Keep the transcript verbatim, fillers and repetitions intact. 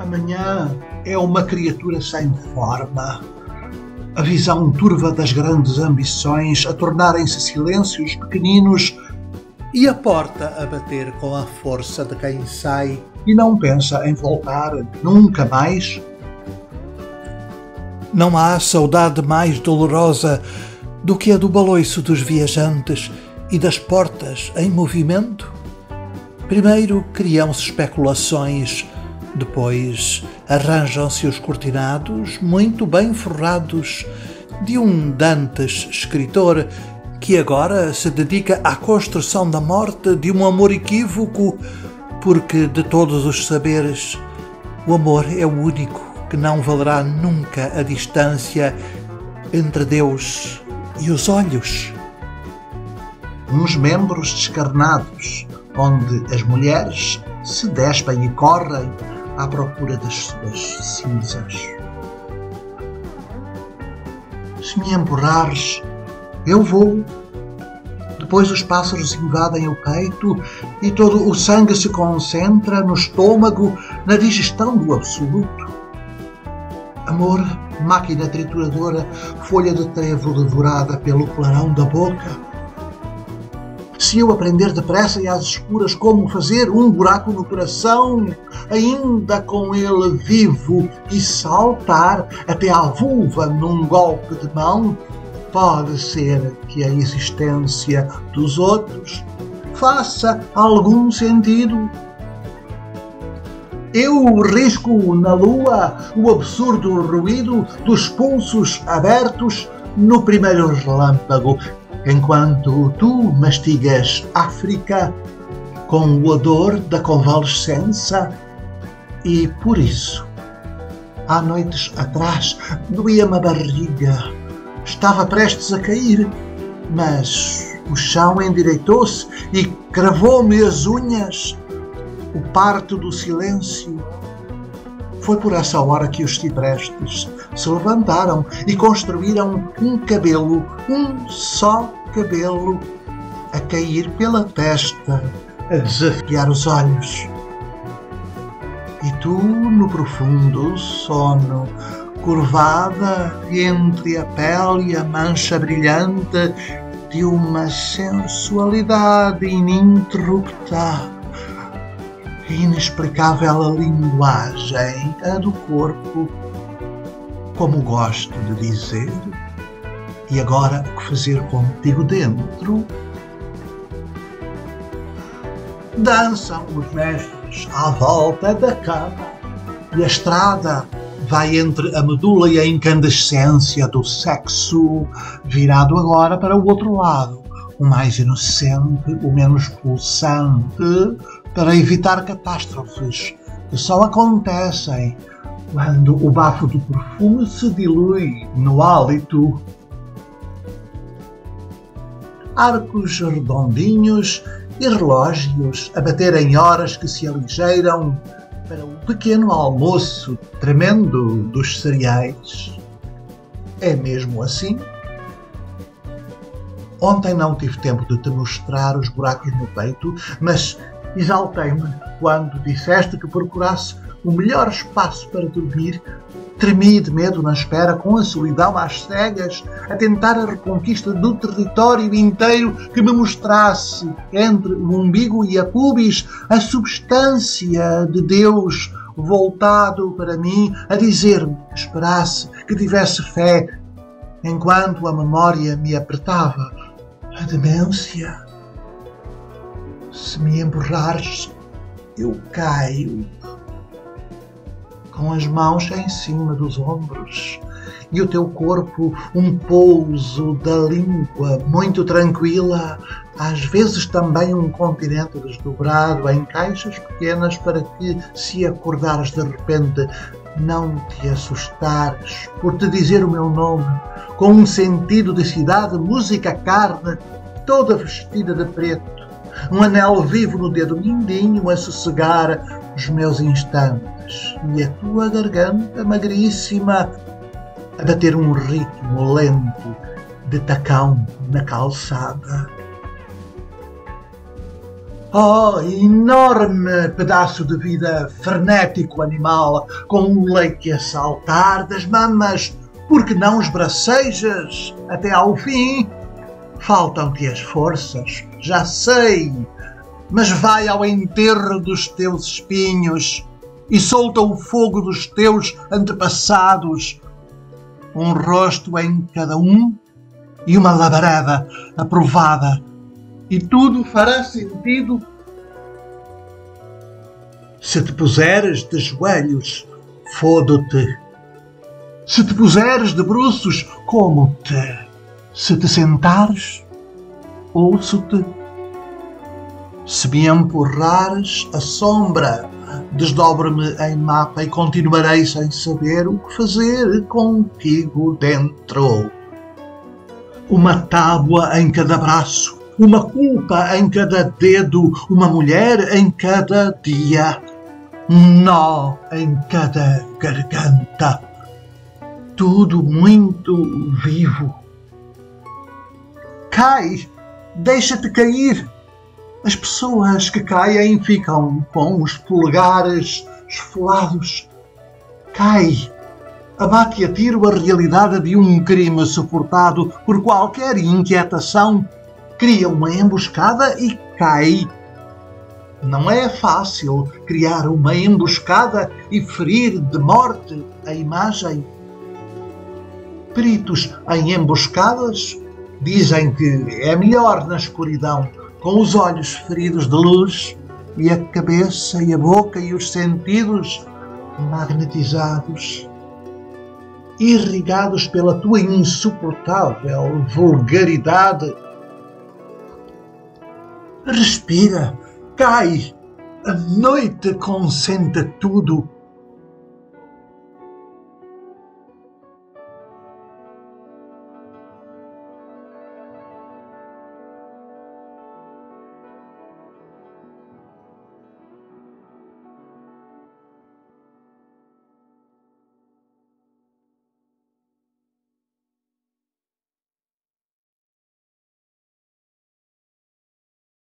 Amanhã é uma criatura sem forma. A visão turva das grandes ambições a tornarem-se silêncios pequeninos e a porta a bater com a força de quem sai e não pensa em voltar nunca mais. Não há saudade mais dolorosa do que a do baloiço dos viajantes e das portas em movimento. Primeiro criam-se especulações, depois arranjam-se os cortinados muito bem forrados de um Dantes escritor que agora se dedica à construção da morte de um amor equívoco, porque de todos os saberes o amor é o único que não valerá nunca a distância entre Deus e os olhos. Uns membros descarnados, onde as mulheres se despem e correm à procura das suas cinzas. Se me empurrares, eu vou. Depois os pássaros invadem o peito e todo o sangue se concentra no estômago, na digestão do absoluto. Amor, máquina trituradora, folha de trevo devorada pelo clarão da boca. Se eu aprender depressa e às escuras como fazer um buraco no coração, ainda com ele vivo, e saltar até à vulva num golpe de mão, pode ser que a existência dos outros faça algum sentido. Eu risco na lua o absurdo ruído dos pulsos abertos no primeiro relâmpago, enquanto tu mastigas África com o odor da convalescença. E por isso, há noites atrás, doía-me a barriga. Estava prestes a cair, mas o chão endireitou-se e cravou-me as unhas. O parto do silêncio. Foi por essa hora que os ciprestes se levantaram e construíram um cabelo, um só cabelo, a cair pela testa, a desafiar os olhos. E tu, no profundo sono, curvada entre a pele e a mancha brilhante de uma sensualidade ininterrupta, inexplicável linguagem, a do corpo, como gosto de dizer. E agora o que fazer contigo dentro? Dançam os mestres à volta da cama e a estrada vai entre a medula e a incandescência do sexo, virado agora para o outro lado, o mais inocente, o menos pulsante, para evitar catástrofes que só acontecem quando o bafo do perfume se dilui no hálito. Arcos redondinhos e relógios a baterem horas que se aligeiram para o pequeno almoço tremendo dos cereais. É mesmo assim? Ontem não tive tempo de te mostrar os buracos no peito, mas exaltei-me quando disseste que procurasse o melhor espaço para dormir. Tremi de medo na espera, com a solidão às cegas, a tentar a reconquista do território inteiro que me mostrasse, entre o umbigo e a pubis, a substância de Deus voltado para mim, a dizer-me que esperasse, que tivesse fé, enquanto a memória me apertava. A demência. Se me empurrares, eu caio, com as mãos em cima dos ombros e o teu corpo um pouso da língua muito tranquila, às vezes também um continente desdobrado em caixas pequenas para que, se acordares de repente, não te assustares por te dizer o meu nome, com um sentido de cidade, música, carne, toda vestida de preto. Um anel vivo no dedo mindinho a sossegar os meus instantes, e a tua garganta magríssima a bater um ritmo lento de tacão na calçada. Oh, enorme pedaço de vida frenético animal, com o leite a saltar das mamas, porque não os bracejas até ao fim? Faltam-te as forças, já sei, mas vai ao enterro dos teus espinhos e solta o fogo dos teus antepassados, um rosto em cada um e uma labareda aprovada, e tudo fará sentido. Se te puseres de joelhos, fodo-te. Se te puseres de bruços, como-te. Se te sentares, ouço-te. Se me empurrares a sombra, desdobre-me em mapa e continuarei sem saber o que fazer contigo dentro. Uma tábua em cada braço, uma culpa em cada dedo, uma mulher em cada dia, um nó em cada garganta. Tudo muito vivo. Cai, deixa-te cair. As pessoas que caem ficam com os polegares esfolados. Cai. Abate a tiro a realidade de um crime suportado por qualquer inquietação. Cria uma emboscada e cai. Não é fácil criar uma emboscada e ferir de morte a imagem. Peritos em emboscadas dizem que é melhor na escuridão, com os olhos feridos de luz e a cabeça e a boca e os sentidos magnetizados, irrigados pela tua insuportável vulgaridade. Respira, cai, a noite consente tudo.